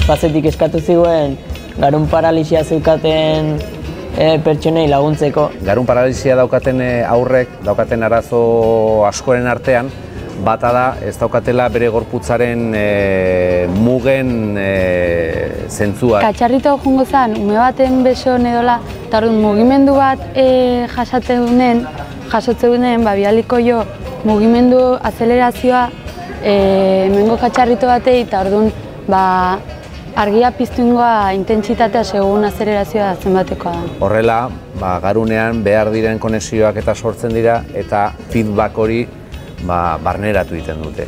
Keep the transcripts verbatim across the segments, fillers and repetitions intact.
fazetik eskatu ziguen garun paralisia zeukaten e, pertsonei laguntzeko. Garun paralisia daukaten aurrek, daukaten arazo askoren artean, bata da ez daukatela bere gorputzaren e, mugen e, zentzua. Katxarrito jungo zen, ume baten beso edola, eta orduan mugimendu bat e, jasatzeunen, jasotzeunen, ba, bialiko jo mugimendu azelerazioa e, hemengo katxarrito batei, eta orduan ba, argia piztuingoa intentsitatea segun azelerazioa zenbatekoa da. Horrela, ba, garunean behar diren konexioak eta sortzen dira, eta feedback hori ba, barneratu egiten dute.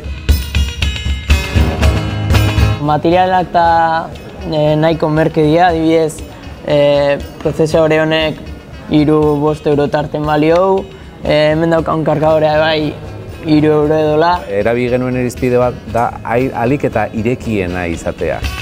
Materialak eta e, nahiko merke dira, adibidez, e, prozesore honek hiru bost euro tarten balio, e, hemen daukagun kargadorea bai hiru euro edola. Erabi genuen irizpide bat da ahalik eta irekiena izatea.